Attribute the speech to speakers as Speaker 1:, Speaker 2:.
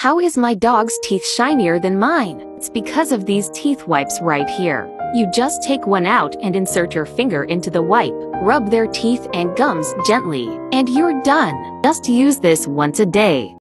Speaker 1: How is my dog's teeth shinier than mine? It's because of these teeth wipes right here. You just take one out and insert your finger into the wipe, rub their teeth and gums gently, and you're done. Just use this once a day.